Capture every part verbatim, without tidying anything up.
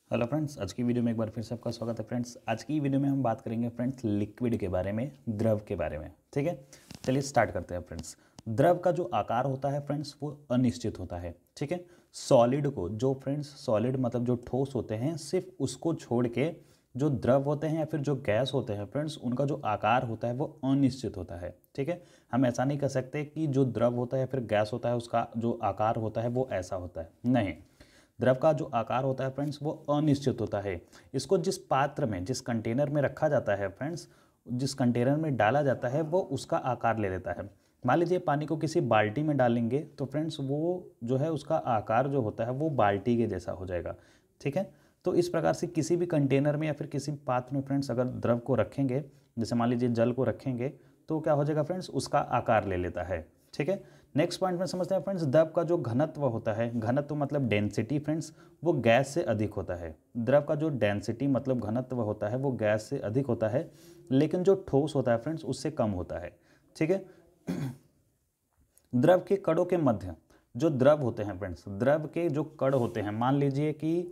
Hello friends, आज की video में एक बार फिर से आपका स्वागत है। फ्रेंड्स, आज की वीडियो में हम बात करेंगे फ्रेंड्स लिक्विड के बारे में, द्रव के बारे में। ठीक है, चलिए स्टार्ट करते हैं। फ्रेंड्स, द्रव का जो आकार होता है फ्रेंड्स वो अनिश्चित होता है। ठीक है, सॉलिड को जो फ्रेंड्स सॉलिड मतलब जो ठोस होते हैं, सिर्फ उसको छोड़ के जो द्रव होते हैं या फिर जो गैस होते हैं फ्रेंड्स, उनका जो आकार होता है वो अनिश्चित होता है। ठीक है, हम ऐसा नहीं कह सकते कि जो द्रव होता है या फिर गैस होता है उसका जो आकार होता है वो ऐसा होता है, नहीं। द्रव का जो आकार होता है फ्रेंड्स वो अनिश्चित होता है। इसको जिस पात्र में, जिस कंटेनर में रखा जाता है फ्रेंड्स, जिस कंटेनर में डाला जाता है वो उसका आकार ले लेता है। मान लीजिए पानी को किसी बाल्टी में डालेंगे तो फ्रेंड्स वो जो है उसका आकार जो होता है वो बाल्टी के जैसा हो जाएगा। ठीक है, तो इस प्रकार से किसी भी कंटेनर में या फिर किसी पात्र में फ्रेंड्स अगर द्रव को रखेंगे, जैसे मान लीजिए जल को रखेंगे, तो क्या हो जाएगा फ्रेंड्स, उसका आकार ले लेता है। ठीक है, नेक्स्ट पॉइंट में समझते हैं फ्रेंड्स, द्रव का जो घनत्व होता है, घनत्व मतलब डेंसिटी फ्रेंड्स, वो गैस से अधिक होता है। द्रव का जो डेंसिटी मतलब घनत्व होता है वो गैस से अधिक होता है, लेकिन जो ठोस होता है फ्रेंड्स उससे कम होता है। ठीक है, द्रव के कणों के मध्य जो द्रव होते हैं फ्रेंड्स, द्रव के जो कण होते हैं, मान लीजिए कि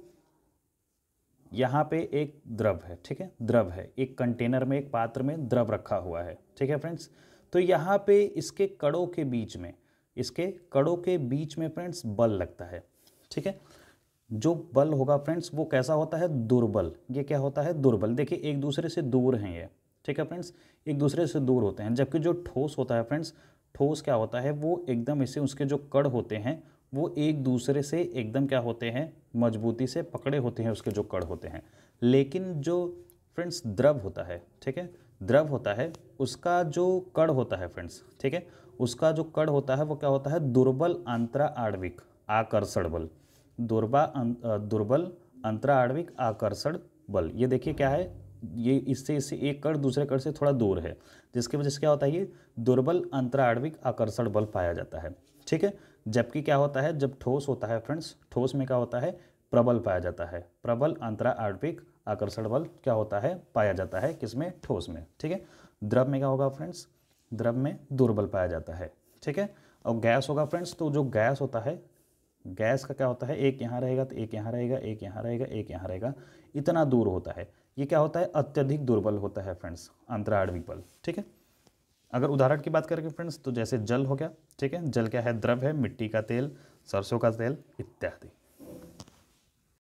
यहाँ पे एक द्रव है। ठीक है, द्रव है, एक कंटेनर में, एक पात्र में द्रव रखा हुआ है। ठीक है फ्रेंड्स, तो यहाँ पे इसके कणों के बीच में, इसके कणों के बीच में फ्रेंड्स बल लगता है। ठीक है, जो बल होगा फ्रेंड्स वो कैसा होता है, दुर्बल। ये क्या होता है, दुर्बल। देखिए एक दूसरे से दूर हैं ये। ठीक है फ्रेंड्स, एक दूसरे से दूर होते हैं, जबकि जो ठोस होता है फ्रेंड्स, ठोस क्या होता है, वो एकदम इसे, उसके जो कण होते हैं वो एक दूसरे से एकदम क्या होते हैं, मजबूती से पकड़े होते हैं उसके जो कण होते हैं। लेकिन जो फ्रेंड्स द्रव होता है, ठीक है, द्रव होता है, उसका जो कण होता है फ्रेंड्स, ठीक है, उसका जो कण होता है वो क्या होता है, दुर्बल अंतरा आणविक आकर्षण बल। दुर्बा दुर्बल अंतरा आणविक आकर्षण बल, ये देखिए क्या है, ये इससे इससे एक कण दूसरे कण से थोड़ा दूर है, जिसकी वजह से क्या होता है, ये दुर्बल अंतरा आणविक आकर्षण बल पाया जाता है। ठीक है, जबकि क्या होता है, जब ठोस होता है फ्रेंड्स, ठोस में क्या होता है, प्रबल पाया जाता है। प्रबल अंतरा आणविक आकर्षण बल क्या होता है, पाया जाता है किसमें, ठोस में। ठीक है, द्रव में क्या होगा फ्रेंड्स, द्रव में दुर्बल पाया जाता है। ठीक है, और गैस होगा फ्रेंड्स, तो जो गैस होता है, गैस का क्या होता है, एक यहाँ रहेगा तो एक यहाँ रहेगा, एक यहाँ रहेगा, एक यहाँ रहेगा, इतना दूर होता है। ये क्या होता है, अत्यधिक दुर्बल होता है फ्रेंड्स, अंतरा आणविक बल। ठीक है, अगर उदाहरण की बात करें फ्रेंड्स, तो जैसे जल हो गया। ठीक है, जल क्या है, द्रव है, मिट्टी का तेल, सरसों का तेल इत्यादि।